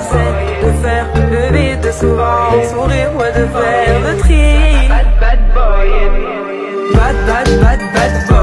c'est de faire le vide souvent, sourire ou de faire le tri. Bad boy.